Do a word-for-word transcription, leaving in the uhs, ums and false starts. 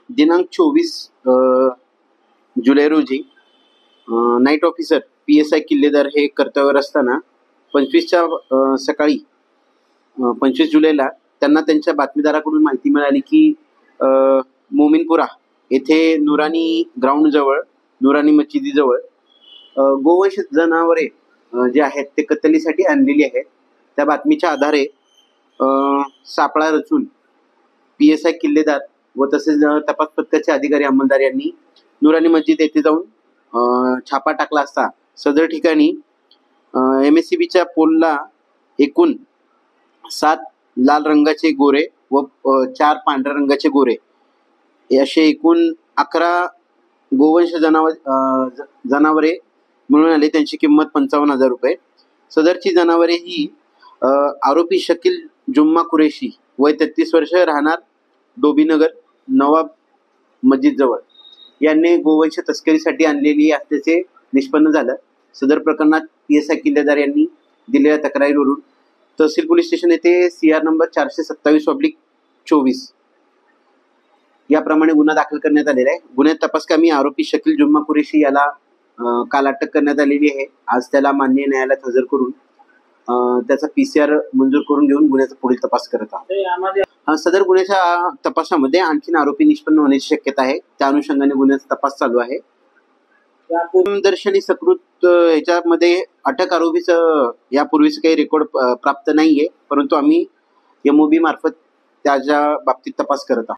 दिनांक चोवीस जुलै रोजी night officer P S I Killedar हे कर्तव्यावर असताना पंचवीसच्या सकाळी पंचवीस जुलैला त्यांना त्यांच्या बातमीदाराकडून माहिती मिळाली की मोमीनपुरा येथे नुरानी ग्राउंडजवळ नुरानी मशिदीजवळ गोवंश जनावरे जे आहेत ते कत्तलीसाठी आणलेली आहेत. त्या बातमीच्या आधारे सापळा रचून पी एस आय किल्लेदार व तसेच तपास पथकाचे अधिकारी अंमलदार यांनी नुरानी मस्जिद येथे जाऊन छापा टाकला असता सदर ठिकाणी एम एस सी बीच्या पोलला एकूण सात लाल रंगाचे गोरे व चार पांढऱ्या रंगाचे गोरे असे एकूण अकरा गोवंश जनावर जनावरे मिळून आले. त्यांची किंमत पंचावन्न हजार रुपये. सदरची जनावरे ही आरोपी शकील जुम्मा कुरेशी वय तेहतीस वर्ष राहणार डोबीनगर नवाब मस्जिद जवळ यांनी गोवंश तस्करीसाठी आणलेली असल्याचे निष्पन्न झालं. सदर प्रकरणात पी एस आय किल्लेदार यांनी दिलेल्या तक्रारीवरून तहसील पोलीस स्टेशन येथे सी आर नंबर चारशे सत्तावीस ऑब्लिक चोवीस याप्रमाणे गुन्हा दाखल करण्यात आलेला आहे. गुन्ह्यात तपासकामी आरोपी शकील जुम्मा कुरेशी याला काल अटक करण्यात आलेली आहे. आज त्याला माननीय न्यायालयात हजर करून त्याचा पी सी आर मंजूर करून घेऊन गुन्ह्याचा पुढील तपास करत आहोत. सदर गुन्ह्याच्या तपासामध्ये आणखीन आरोपी निष्पन्न होण्याची शक्यता आहे. त्या अनुषंगाने गुन्ह्याचा तपास चालू आहे. दर्शनी सकृत ह्याच्यामध्ये अटक आरोपीचं यापूर्वीच काही रेकॉर्ड प्राप्त नाहीये, परंतु आम्ही एम ओ बी मार्फत त्याच्या बाबतीत तपास करत आहोत.